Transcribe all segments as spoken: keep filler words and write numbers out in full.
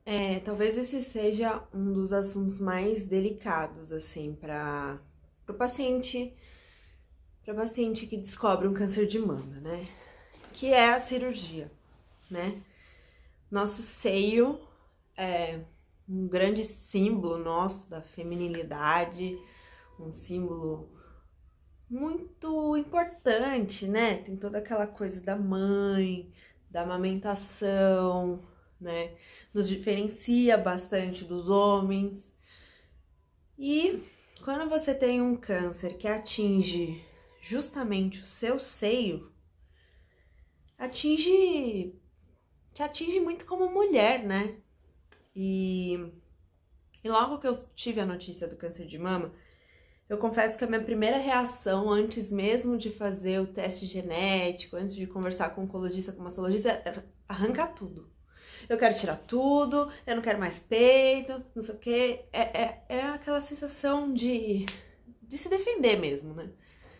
É, talvez esse seja um dos assuntos mais delicados, assim, para o paciente, para paciente que descobre um câncer de mama, né? Que é a cirurgia, né? Nosso seio é um grande símbolo nosso da feminilidade, um símbolo muito importante, né? Tem toda aquela coisa da mãe, da amamentação, né? Nos diferencia bastante dos homens. E quando você tem um câncer que atinge justamente o seu seio, atinge, te atinge muito como mulher, né? E, e logo que eu tive a notícia do câncer de mama, eu confesso que a minha primeira reação, antes mesmo de fazer o teste genético, antes de conversar com o oncologista, com o mastologista, era arrancar tudo. Eu quero tirar tudo, eu não quero mais peito, não sei o quê. É, é, é aquela sensação de, de se defender mesmo, né?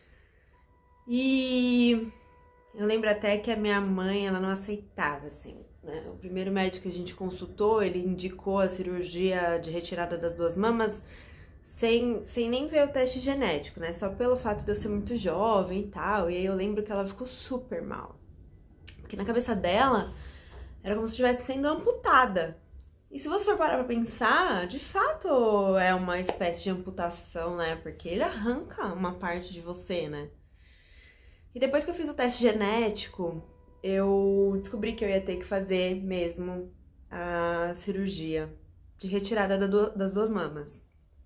E eu lembro até que a minha mãe, ela não aceitava, assim, né? O primeiro médico que a gente consultou, ele indicou a cirurgia de retirada das duas mamas sem, sem nem ver o teste genético, né? Só pelo fato de eu ser muito jovem e tal. E aí eu lembro que ela ficou super mal. Porque na cabeça dela, era como se estivesse sendo amputada. E se você for parar pra pensar, de fato é uma espécie de amputação, né? Porque ele arranca uma parte de você, né? E depois que eu fiz o teste genético, eu descobri que eu ia ter que fazer mesmo a cirurgia de retirada das duas mamas.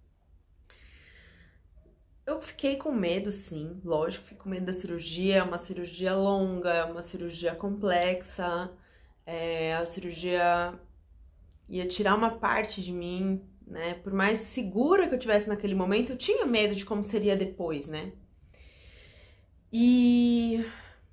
Eu fiquei com medo, sim, lógico, fiquei com medo da cirurgia, é uma cirurgia longa, é uma cirurgia complexa, é, a cirurgia ia tirar uma parte de mim, né? Por mais segura que eu tivesse naquele momento, eu tinha medo de como seria depois, né? E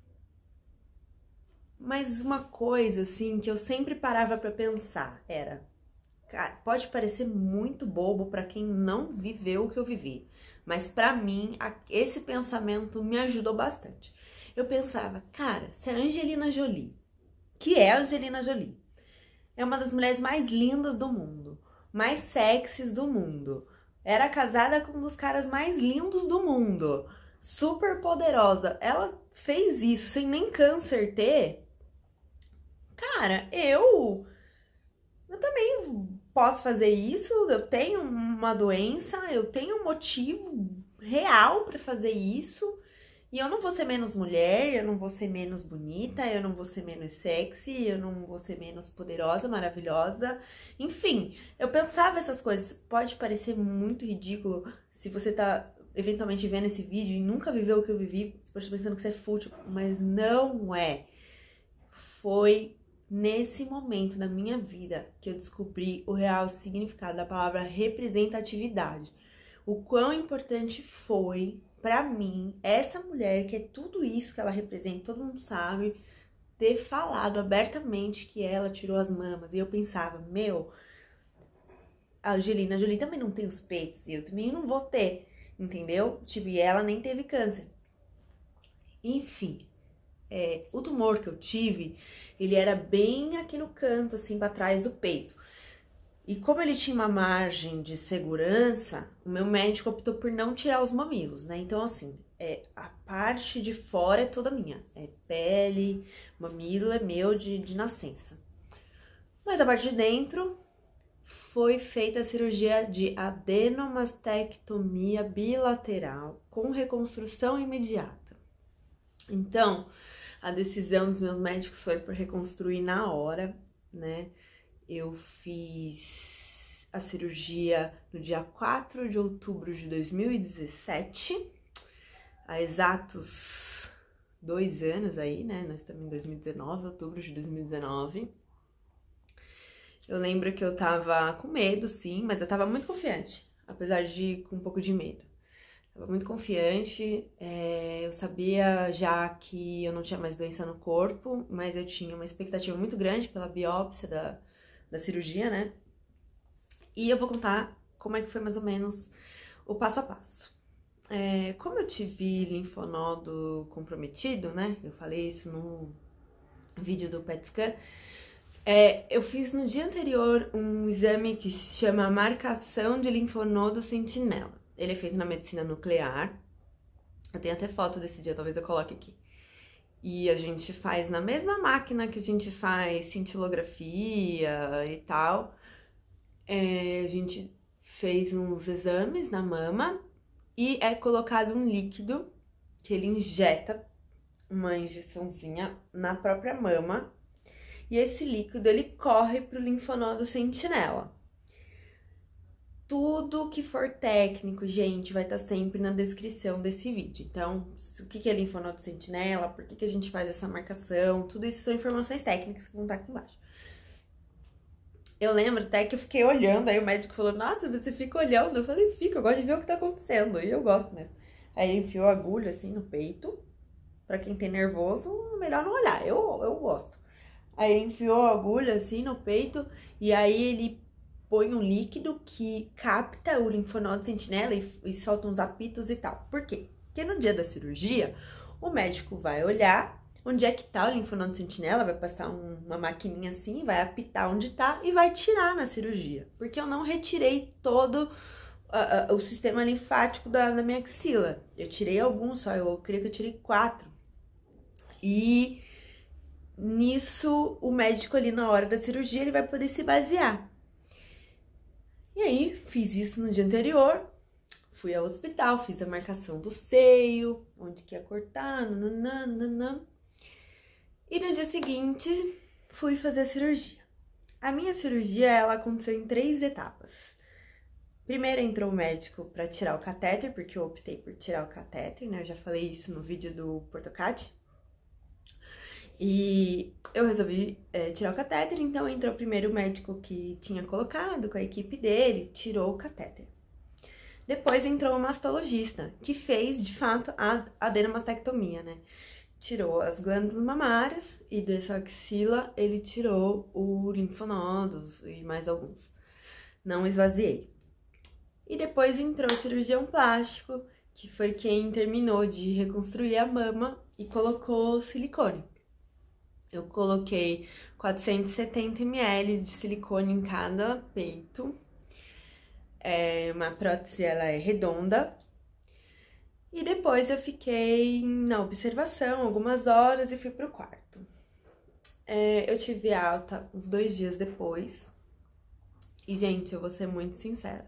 mas uma coisa assim que eu sempre parava pra pensar era, cara, pode parecer muito bobo pra quem não viveu o que eu vivi, mas pra mim esse pensamento me ajudou bastante. Eu pensava, cara, se a Angelina Jolie, que é a Angelina Jolie, é uma das mulheres mais lindas do mundo, mais sexys do mundo, era casada com um dos caras mais lindos do mundo, super poderosa, ela fez isso sem nem câncer ter. Cara, eu, eu também posso fazer isso, eu tenho uma doença, eu tenho um motivo real pra fazer isso, e eu não vou ser menos mulher, eu não vou ser menos bonita, eu não vou ser menos sexy, eu não vou ser menos poderosa, maravilhosa. Enfim, eu pensava essas coisas. Pode parecer muito ridículo se você tá eventualmente vendo esse vídeo e nunca viveu o que eu vivi, você pode estar pensando que isso é fútil, mas não é. Foi nesse momento da minha vida que eu descobri o real significado da palavra representatividade. O quão importante foi pra mim essa mulher, que é tudo isso que ela representa, todo mundo sabe, ter falado abertamente que ela tirou as mamas. E eu pensava, meu, a Angelina Jolie também não tem os peitos, e eu também não vou ter, entendeu? Tipo, e ela nem teve câncer. Enfim. É, o tumor que eu tive, ele era bem aqui no canto, assim, pra trás do peito. E como ele tinha uma margem de segurança, o meu médico optou por não tirar os mamilos, né? Então, assim, é, a parte de fora é toda minha. É pele, mamilo é meu de, de nascença. Mas a parte de dentro foi feita a cirurgia de adenomastectomia bilateral com reconstrução imediata. Então, a decisão dos meus médicos foi por reconstruir na hora, né? Eu fiz a cirurgia no dia quatro de outubro de dois mil e dezessete, há exatos dois anos aí, né? Nós estamos em dois mil e dezenove, outubro de dois mil e dezenove. Eu lembro que eu tava com medo, sim, mas eu tava muito confiante, apesar de com um pouco de medo. Tava muito confiante, é, eu sabia já que eu não tinha mais doença no corpo, mas eu tinha uma expectativa muito grande pela biópsia da, da cirurgia, né? E eu vou contar como é que foi mais ou menos o passo a passo. É, como eu tive linfonodo comprometido, né? Eu falei isso no vídeo do P E T scan. É, eu fiz no dia anterior um exame que se chama marcação de linfonodo sentinela. Ele é feito na medicina nuclear. Eu tenho até foto desse dia, talvez eu coloque aqui. E a gente faz na mesma máquina que a gente faz cintilografia e tal. É, a gente fez uns exames na mama e é colocado um líquido que ele injeta, uma injeçãozinha na própria mama. E esse líquido, ele corre pro linfonodo sentinela. Tudo que for técnico, gente, vai estar sempre na descrição desse vídeo. Então, o que é linfonodo sentinela, por que a gente faz essa marcação, tudo isso são informações técnicas que vão estar aqui embaixo. Eu lembro até que eu fiquei olhando, aí o médico falou, nossa, você fica olhando? Eu falei, fica, eu gosto de ver o que tá acontecendo, e eu gosto mesmo. Aí ele enfiou a agulha assim no peito, pra quem tem nervoso, melhor não olhar, eu, eu gosto. Aí ele enfiou a agulha assim no peito, e aí ele põe um líquido que capta o linfonodo sentinela e, e solta uns apitos e tal. Por quê? Porque no dia da cirurgia, o médico vai olhar onde é que tá o linfonodo sentinela, vai passar um, uma maquininha assim, vai apitar onde tá e vai tirar na cirurgia. Porque eu não retirei todo uh, uh, o sistema linfático da, da minha axila. Eu tirei alguns só, eu creio que eu tirei quatro. E nisso, o médico ali na hora da cirurgia, ele vai poder se basear. E aí, fiz isso no dia anterior, fui ao hospital, fiz a marcação do seio, onde que ia cortar, nananana. E no dia seguinte, fui fazer a cirurgia. A minha cirurgia, ela aconteceu em três etapas. Primeiro entrou o médico para tirar o catéter, porque eu optei por tirar o catéter, né? Eu já falei isso no vídeo do Portocati. E eu resolvi é, tirar o catéter, então entrou primeiro o médico que tinha colocado com a equipe dele, tirou o catéter. Depois entrou o mastologista, que fez, de fato, a adenomastectomia, né? Tirou as glândulas mamárias e dessa axila ele tirou o linfonodos e mais alguns. Não esvaziei. E depois entrou o cirurgião plástico, que foi quem terminou de reconstruir a mama e colocou silicone. Eu coloquei quatrocentos e setenta mililitros de silicone em cada peito. É uma prótese, ela é redonda. E depois eu fiquei na observação algumas horas e fui pro quarto. É, eu tive alta uns dois dias depois. E, gente, eu vou ser muito sincera.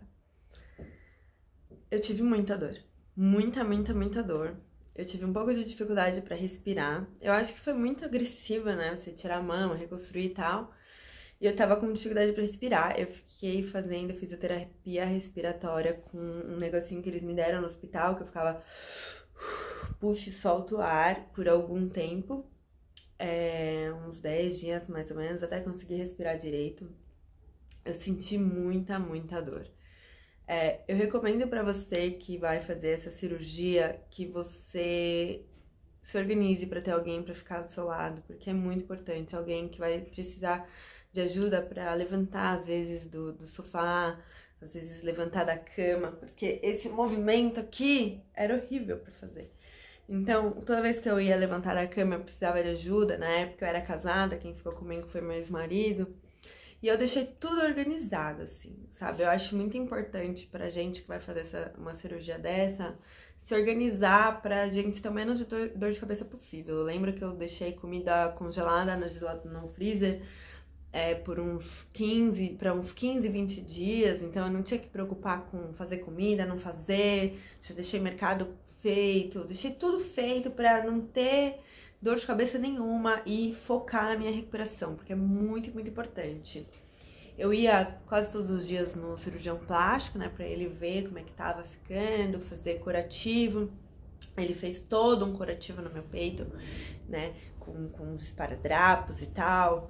Eu tive muita dor. Muita, muita, muita dor. Eu tive um pouco de dificuldade pra respirar. Eu acho que foi muito agressiva, né? Você tirar a mama, reconstruir e tal. E eu tava com dificuldade pra respirar. Eu fiquei fazendo fisioterapia respiratória com um negocinho que eles me deram no hospital, que eu ficava puxa e solta o ar por algum tempo. É, uns dez dias mais ou menos, até conseguir respirar direito. Eu senti muita, muita dor. É, eu recomendo pra você que vai fazer essa cirurgia que você se organize pra ter alguém pra ficar do seu lado, porque é muito importante, alguém que vai precisar de ajuda pra levantar, às vezes, do, do sofá, às vezes levantar da cama, porque esse movimento aqui era horrível pra fazer. Então, toda vez que eu ia levantar da cama, eu precisava de ajuda. Na época eu era casada, quem ficou comigo foi meu ex-marido. E eu deixei tudo organizado, assim, sabe? Eu acho muito importante pra gente que vai fazer essa, uma cirurgia dessa, se organizar pra gente ter o menos de dor, dor de cabeça possível. Eu lembro que eu deixei comida congelada no, no freezer é, por uns quinze, pra uns quinze, vinte dias, então eu não tinha que preocupar com fazer comida, não fazer, já deixei mercado feito, deixei tudo feito pra não ter dor de cabeça nenhuma e focar na minha recuperação, porque é muito, muito importante. Eu ia quase todos os dias no cirurgião plástico, né, pra ele ver como é que tava ficando, fazer curativo. Ele fez todo um curativo no meu peito, né, com, com os esparadrapos e tal.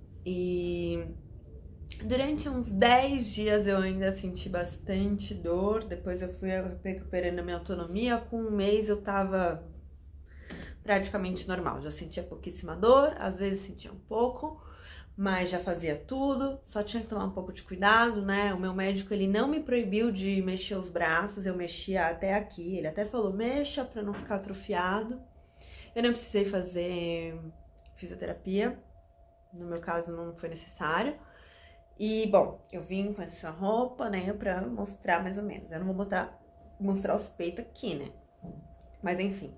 E durante uns dez dias eu ainda senti bastante dor, depois eu fui recuperando a minha autonomia. Com um mês eu tava praticamente normal, já sentia pouquíssima dor, às vezes sentia um pouco, mas já fazia tudo, só tinha que tomar um pouco de cuidado, né? O meu médico, ele não me proibiu de mexer os braços, eu mexia até aqui, ele até falou, mexa pra não ficar atrofiado. Eu não precisei fazer fisioterapia, no meu caso não foi necessário. E, bom, eu vim com essa roupa, né, pra mostrar mais ou menos. Eu não vou mostrar, mostrar os peitos aqui, né? Mas, enfim.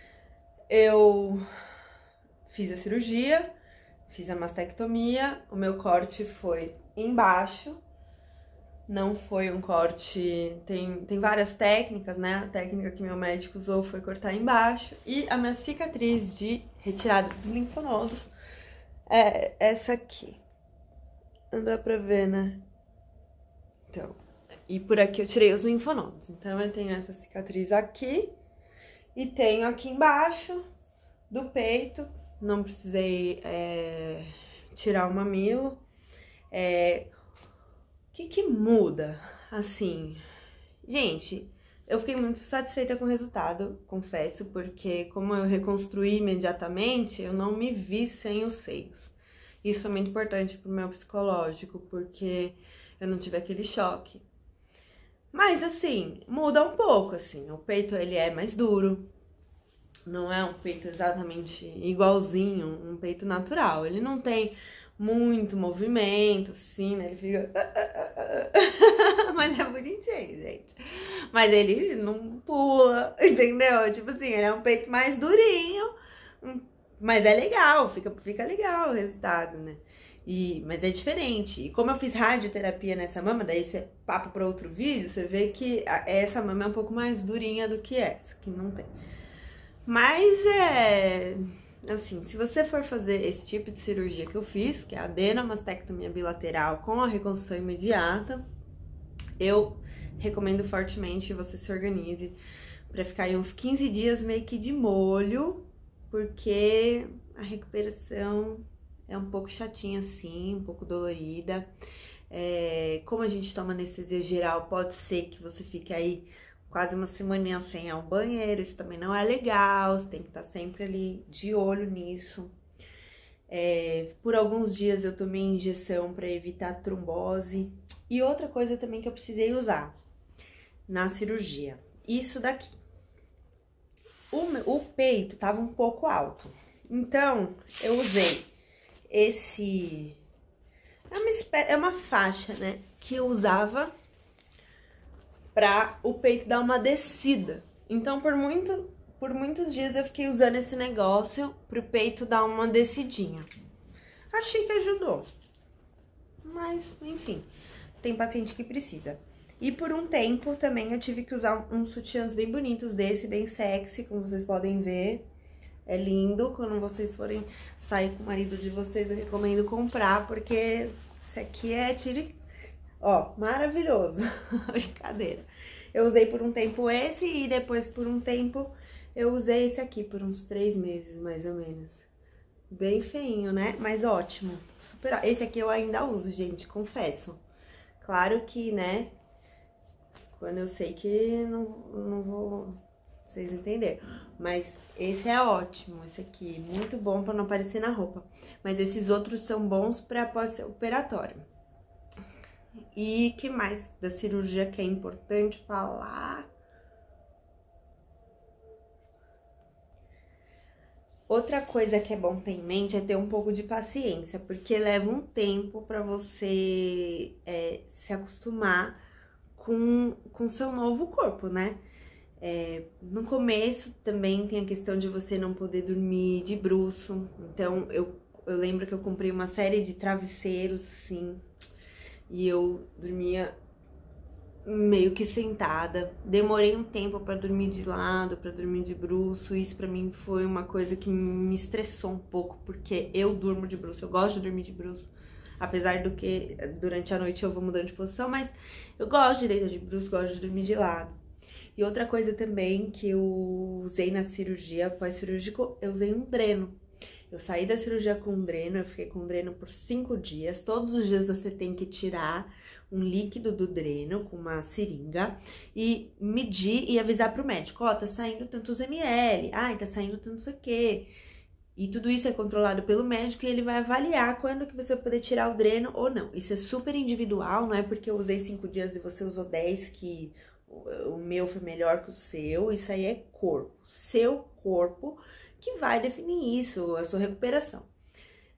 Eu fiz a cirurgia, fiz a mastectomia, o meu corte foi embaixo. Não foi um corte... Tem, tem várias técnicas, né? A técnica que meu médico usou foi cortar embaixo. E a minha cicatriz de retirada dos linfonodos é essa aqui. Não dá pra ver, né? Então, e por aqui eu tirei os linfonodos. Então, eu tenho essa cicatriz aqui e tenho aqui embaixo do peito. Não precisei é, tirar o mamilo. É, o que que muda? Assim, gente, eu fiquei muito satisfeita com o resultado, confesso, porque como eu reconstruí imediatamente, eu não me vi sem os seios. Isso é muito importante pro meu psicológico, porque eu não tive aquele choque. Mas, assim, muda um pouco, assim. O peito, ele é mais duro. Não é um peito exatamente igualzinho, um peito natural. Ele não tem muito movimento, assim, né? Ele fica... Mas é bonitinho, gente. Mas ele não pula, entendeu? Tipo assim, ele é um peito mais durinho, mas é legal, fica, fica legal o resultado, né? E, mas é diferente. E como eu fiz radioterapia nessa mama, daí você é papo para outro vídeo, você vê que essa mama é um pouco mais durinha do que essa, que não tem. Mas é... Assim, se você for fazer esse tipo de cirurgia que eu fiz, que é a adenomastectomia bilateral com a reconstrução imediata, eu recomendo fortemente que você se organize para ficar aí uns quinze dias meio que de molho, porque a recuperação é um pouco chatinha assim, um pouco dolorida. É, como a gente toma anestesia geral, pode ser que você fique aí quase uma semaninha sem ir ao banheiro, isso também não é legal, você tem que estar sempre ali de olho nisso. É, por alguns dias eu tomei injeção para evitar trombose. E outra coisa também que eu precisei usar na cirurgia, isso daqui. O, o peito tava um pouco alto, então eu usei esse... É uma, espé- é uma faixa, né, que eu usava pra o peito dar uma descida. Então, por, muito, por muitos dias eu fiquei usando esse negócio pro peito dar uma descidinha. Achei que ajudou. Mas, enfim, tem paciente que precisa. E por um tempo também eu tive que usar uns sutiãs bem bonitos desse, bem sexy, como vocês podem ver. É lindo. Quando vocês forem sair com o marido de vocês, eu recomendo comprar, porque esse aqui é tire... Ó, maravilhoso. Brincadeira. Eu usei por um tempo esse e depois por um tempo eu usei esse aqui por uns três meses, mais ou menos. Bem feinho, né? Mas ótimo. Super... Esse aqui eu ainda uso, gente, confesso. Claro que, né, quando eu sei que não, não vou... Vocês entenderam. Mas esse é ótimo, esse aqui. Muito bom pra não aparecer na roupa. Mas esses outros são bons pra pós-operatório. E que mais da cirurgia que é importante falar? Outra coisa que é bom ter em mente é ter um pouco de paciência, porque leva um tempo pra você é, se acostumar com o seu novo corpo, né? É, no começo também tem a questão de você não poder dormir de bruço. Então eu, eu lembro que eu comprei uma série de travesseiros assim, e eu dormia meio que sentada. Demorei um tempo pra dormir de lado, pra dormir de bruço. Isso pra mim foi uma coisa que me estressou um pouco, porque eu durmo de bruço, eu gosto de dormir de bruço. Apesar do que durante a noite eu vou mudando de posição, mas eu gosto de deitar de bruço, gosto de dormir de lado. E outra coisa também que eu usei na cirurgia, pós-cirúrgico, eu usei um dreno. Eu saí da cirurgia com um dreno, eu fiquei com um dreno por cinco dias. Todos os dias você tem que tirar um líquido do dreno com uma seringa e medir e avisar pro médico, ó, oh, tá saindo tantos ml, ai, tá saindo tanto isso aqui. E tudo isso é controlado pelo médico e ele vai avaliar quando que você vai poder tirar o dreno ou não. Isso é super individual, não é porque eu usei cinco dias e você usou dez que o meu foi melhor que o seu. Isso aí é corpo, seu corpo que vai definir isso, a sua recuperação.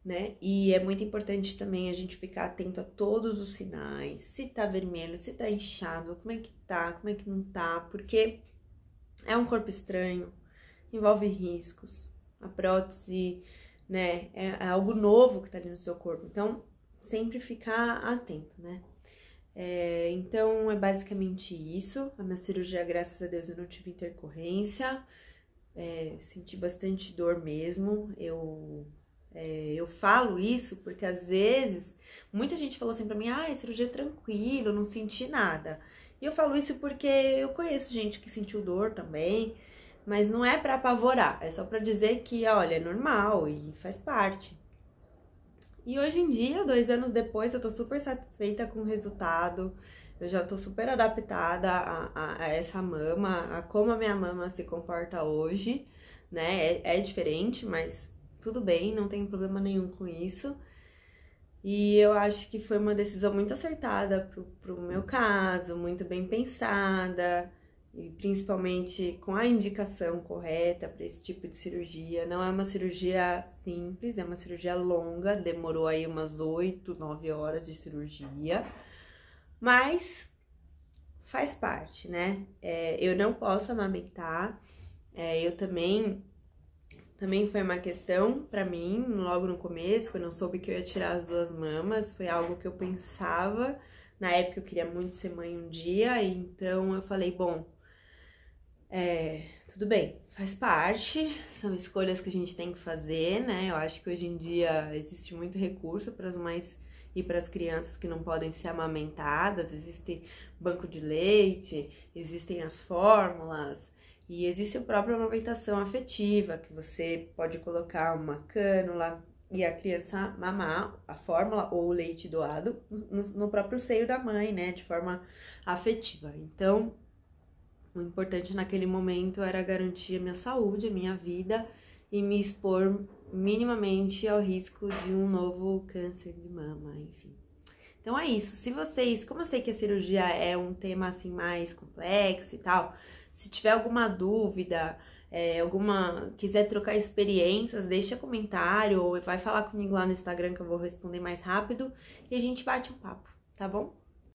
né? E é muito importante também a gente ficar atento a todos os sinais, se tá vermelho, se tá inchado, como é que tá, como é que não tá, porque é um corpo estranho, envolve riscos, a prótese, né, é, é algo novo que tá ali no seu corpo, então sempre ficar atento, né? É, então é basicamente isso. A minha cirurgia, graças a Deus, eu não tive intercorrência, é, senti bastante dor mesmo. Eu, é, eu falo isso porque às vezes muita gente falou assim pra mim: ah, a cirurgia é tranquilo, não senti nada. E eu falo isso porque eu conheço gente que sentiu dor também, mas não é pra apavorar, é só pra dizer que, olha, é normal e faz parte. E hoje em dia, dois anos depois, eu tô super satisfeita com o resultado. Eu já tô super adaptada a, a, a essa mama, a como a minha mama se comporta hoje, né? É, é diferente, mas tudo bem, não tem problema nenhum com isso. E eu acho que foi uma decisão muito acertada pro, pro meu caso, muito bem pensada. E principalmente com a indicação correta para esse tipo de cirurgia. Não é uma cirurgia simples, é uma cirurgia longa, demorou aí umas oito, nove horas de cirurgia, mas faz parte, né? É, eu não posso amamentar, é, eu também, também foi uma questão para mim, logo no começo, quando eu soube que eu ia tirar as duas mamas, foi algo que eu pensava, na época eu queria muito ser mãe um dia, então eu falei, bom, É, tudo bem, faz parte, são escolhas que a gente tem que fazer, né? Eu acho que hoje em dia existe muito recurso para as mães e para as crianças que não podem ser amamentadas, existe banco de leite, existem as fórmulas e existe a própria amamentação afetiva, que você pode colocar uma cânula e a criança mamar a fórmula ou o leite doado no, no próprio seio da mãe, né? De forma afetiva. Então, o importante naquele momento era garantir a minha saúde, a minha vida e me expor minimamente ao risco de um novo câncer de mama, enfim. Então é isso. Se vocês, como eu sei que a cirurgia é um tema assim mais complexo e tal, se tiver alguma dúvida, é, alguma quiser trocar experiências, deixa comentário ou vai falar comigo lá no Instagram que eu vou responder mais rápido e a gente bate um papo, tá bom?